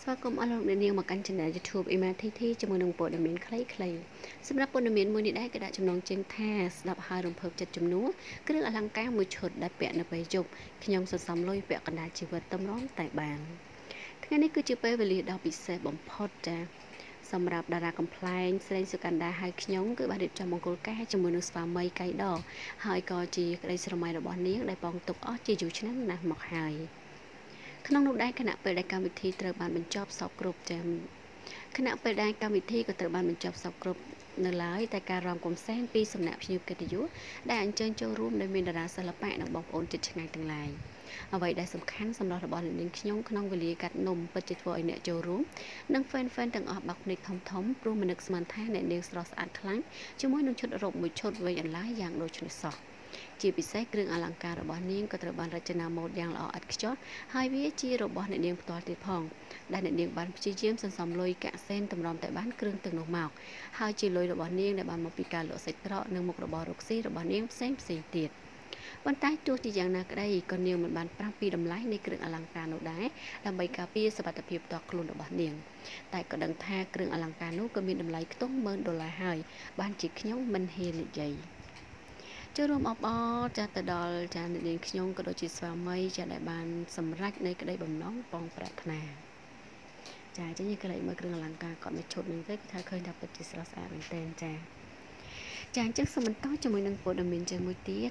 ស្វាគមន៍អស់លោកអ្នកនាងមកកាន់ Channel YouTube អ៊ីម៉ាធីធីជាមួយនឹងព័ត៌មានខ្លីៗសម្រាប់ព័ត៌មានមួយនេះដែរក៏ដាក់ចំណងជើងថាស្ដាប់ហើយរំភើបចិត្តជំនួសគ្រឿងអលង្ការមួយឈុតដែលពាក់នៅពេលយប់ខ្ញុំសន្សំលុយពាក់កណ្ដាលជីវិតតម្រាំតែបានថ្ងៃនេះគឺជាពេលវេលាដ៏ពិសេសបំផុតចាសម្រាប់តារាកំ pl ែងស្រីសុកណ្ដាហើយខ្ញុំគឺបានរៀបចំមង្គលការជាមួយនឹងស្វាមីកៃដហើយក៏ជាក្តីស្រមៃរបស់នាងដែលបងទុកអស់ជាយូរឆ្នាំណាស់មកហើយក្នុងនោះដែរគណៈពេលដែលកម្មវិធីត្រូវបានបញ្ចប់សពគ្រប់ចាំគណៈពេលដែលកម្មវិធីក៏ត្រូវបានបញ្ចប់សពគ្រប់នៅឡើយតែការរំកំសែងពីសំណាក់ភ្ញៀវកិត្តិយសដែលអញ្ជើញចូលរួមដោយមានតារាសិល្បៈនិងបងប្អូនជិតឆ្ងាយទាំងឡាយអ្វីដែលសំខាន់សម្រាប់របស់នាងខ្ញុំក្នុងវេលាកាត់នំពិតជាធ្វើឲ្យអ្នកចូលរួមនិង fan ទាំងអស់បាក់ភ្នែកធំព្រោះមនឹកស្មានថាអ្នកនាងស្រស់ស្អាតខ្លាំងជាមួយនឹងឈុតរ៉ូបមួយឈុតវែងអន្លាយយ៉ាងដូចនេះសោះជាពិសេសគ្រឿងអលង្ការរបស់នាងក៏ត្រូវបានរចនាម៉ូដយ៉ាងល្អឥតខ្ចោះហើយវាជារបស់អ្នកនាងផ្ទាល់ទៀតផងដែលអ្នកនាងបានព្យាយាមសន្សំលុយកាក់សែនតម្រាំតែបានគ្រឿងទាំងនោះមកហើយជាលុយរបស់នាងដែលបានមកពីការលក់សាច់ក្រកនិងមុខរបររកស៊ីរបស់នាងផ្សេងទៀតប៉ុន្តែទោះជាយ៉ាងណាក្តីក៏នាងមិនបានប្រាប់ពីតម្លៃនៃគ្រឿងអលង្ការនោះដែរដើម្បីការពារសុវត្ថិភាពផ្ទាល់ខ្លួនរបស់នាងតែក៏ដឹងថាគ្រឿងអលង្ការនោះក៏មានតម្លៃខ្ទង់$10,000ហើយបានជាខ្ញុំមិនហ៊ាននិយាយចូលរួមអបអរចាទៅដល់ចាអ្នកនាងខ្ញុំក៏ដូចជាស្វាមីចាដែលបានសម្រេចនៃក្តីបំណងបងប្រាថ្នាចាអញ្ចឹងយើងក៏លេចមើលគ្រឿងអលង្ការគាត់មួយឈុតហ្នឹងទៅគឺថាឃើញថាពិតជាស្រស់ស្អាតមែនទែនចាអញ្ចឹងសូមបន្តជាមួយនឹងព័ត៌មានជាមួយទៀត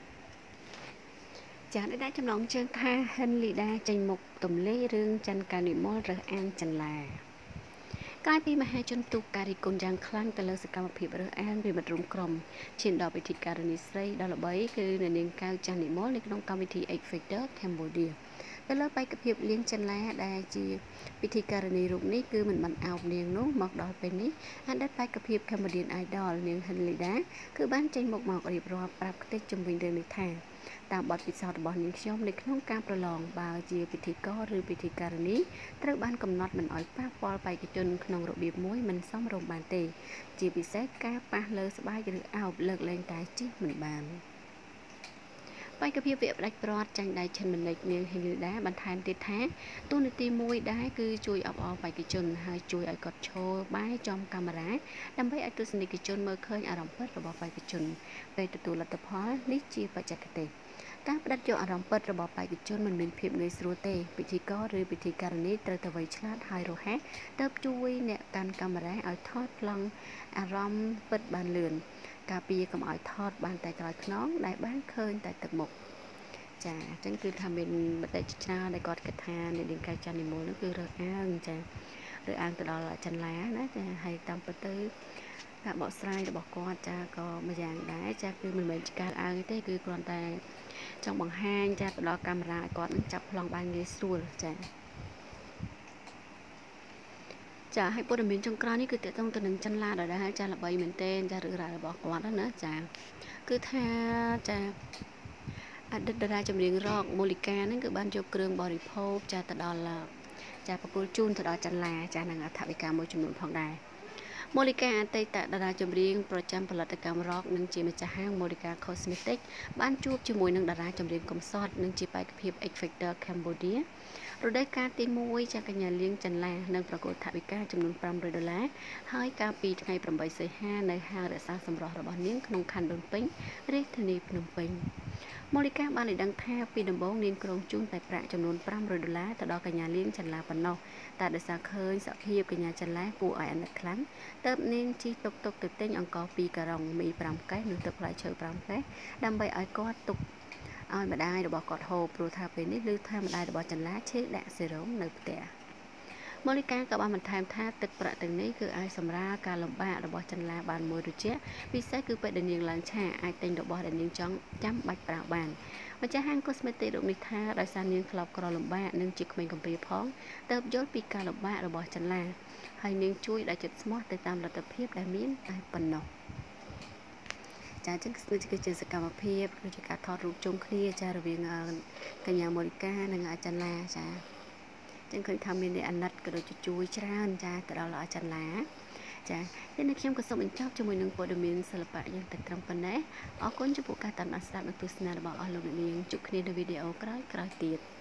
ចាដែលចំណងជើងថាហិនលីដាចេញមុខទម្លាយរឿងច័ន្ទកានិមលរើសអានចន្លាកាលពីមហាជនទូកការីគុណយ៉ាងខ្លាំងទៅលើសកម្មភាពរើសអើងពីមិត្តរួមក្រុមឈានដល់ពិធីការនីស្រីដ៏ល្បីគឺនៅនាងកៅចាស់និមលនៅក្នុងកម្មវិធី X Factor Cambodia ទៅលើបេក្ខភាពលៀងចិនឡាដែលជាពិធីការនីរូបនេះគឺមិនបានអោបនាងនោះមកដល់ពេលនេះអតីតបេក្ខភាព Cambodian Idol នាងហិនលីដាគឺបានចេញមុខមករៀបរាប់ប្រាប់ខ្ទេចជំវិញរឿងនេះថាតាមបទពិសោធន៍របស់នាងខ្ញុំនៅក្នុងការប្រឡងបើជាពិធីករឬពិធីការនីត្រូវបានកំណត់មិនឲ្យប៉ះពាល់បេក្ខជនក្នុងរបៀបមួយមិនសមរម្យបានទេជាពិសេសការប៉ះលើស្បែកឬអោបលើកលែងតែជិះមិនបានបេក្ខភាពវាផ្ដាច់ព្រាត់ចាញ់ដៃឈិនមនិចនាងហេងលីដាបន្ថែមទៀតថាទូនាទីមួយដែរគឺជួយអបអរបេក្ខជនហើយជួយឲ្យគាត់ឈរបែរចំកាមេរ៉ាដើម្បីឲ្យទស្សនិកជនមើលឃើញអារម្មណ៍ពិតរបស់បេក្ខជនពេលទទួលលទ្ធផលនេះជាបច្ចេកទេសការផ្ដិតយកអារម្មណ៍ពិតរបស់បេក្ខជនមិនមានភាពងាយស្រួលទេពិធីករឬពិធីការនីត្រូវតែវៃឆ្លាតហើយរហ័សទើបជួយអ្នកកាន់កាមេរ៉ាឲ្យថតប្លង់អារម្មណ៍ពិតបានលឿនការពារកុំឲ្យថតបានតែក្រោយខ្នងដែលបានឃើញតែទឹកមុខចាអញ្ចឹងគឺថាមានមតិច្រើនដែលគាត់គិតថាអ្នកនាងកៅច័ន្ទនិមលនោះគឺរើសអើងចារើសអើងទៅដល់ចន្លាណាចាហើយតាមពិតទៅការបកស្រាយរបស់គាត់ចាក៏មួយយ៉ាងដែរចាគឺមិនមែនជាការអើងទេគឺគ្រាន់តែចង់បង្ហាញចាទៅដល់កាមេរ៉ាឲ្យគាត់នឹងចាប់ប្លង់បានងាយស្រួលចាហើយព័ត៌មានចុងក្រោយនេះគឺតកតងទៅនឹងចន្លាដដែលចាល្បីមែនទែនចារឿងរ៉ាវរបស់គាត់ណាចាគឺថាចាអតីតតារាចម្រៀងរ៉កមូលីកាហ្នឹងគឺបានយកគ្រឿងបរិភោគចាទៅដល់ចាប្រគល់ជូនទៅដល់ចន្លាចានឹងអថវិកាមួយចំនួនផងដែរមូលីកាអតីតតារាចម្រៀងប្រចាំផលិតកម្មរ៉កនិងជាម្ចាស់ហាងមូលីកា Cosmetic បានជួបជាមួយនឹងតារាចម្រៀងកំសត់និងជាបេក្ខភាព X Factor Cambodia រដូវកាលទី1ចាកញ្ញាលៀងចន្លានិងប្រកួតថវិកាចំនួន$500ហើយកាលពីថ្ងៃ8សីហានៅហាងរក្សាសម្រស់របស់នាងក្នុងខណ្ឌដូនពេញរាជធានីភ្នំពេញមូលីកាបានឲ្យដឹងថាពីដំបូងនាងក្រុងជូនតែប្រាក់ចំនួន$500ទៅដល់កញ្ញាលៀងចន្លាប៉ុណ្ណោះតែដោយសារឃើញសភាពកញ្ញាចន្លាគួរឲ្យអាណិតខ្លាំងទើបនាងជិះតុកទៅទិញអង្ករ2ការុងមី5កេសនិងទឹកផ្លែឈើ5កេសដើម្បីឲ្យគាត់ទុកឲ្យម្ដាយរបស់គាត់ហូបព្រោះថាពេលនេះឮថាម្ដាយរបស់ចន្លាឈឺដាក់សេរ៉ូមនៅផ្ទះមូលីកាក៏បានបន្ថែមថាទឹកប្រាក់ទាំងនេះគឺអាចសម្រាលការលំបាករបស់ចន្លាបានមួយរយៈពិសេសគឺពេលដែលនាងឡើងឆាអាចទិញរបស់ដែលនាងចង់ចាំបាច់ប្រើបានម្ចាស់ហាង Cosmetic រូបនេះថាដោយសារនាងធ្លាប់ក្រលំបាកនិងជាក្មេងកំព្រាផងទើបយល់ពីការលំបាករបស់ចន្លាហើយនាងជួយដោយចិត្តស្មោះទៅតាមលទ្ធភាពដែលមានតែប៉ុណ្ណោះចាអញ្ចឹងគឺជាសកម្មភាពគឺជាការថតរូបជុំគ្នាចារវាងកញ្ញាមូលីកានិងអាចារ្យឡាចាចឹងឃើញថាមានអ្នកអាណិតក៏ដូចជាជួយច្រើនចាទៅដល់អាចារ្យឡាចានេះខ្ញុំក៏សូមបញ្ចប់ជាមួយនឹងព័ត៌មានសិល្បៈយើងតែត្រឹមប៉ុណ្ណេះអរគុណចំពោះការតាមដានស្ដាប់និងទស្សនារបស់អស់លោកអ្នកនាងជួបគ្នានៅវីដេអូក្រោយៗទៀត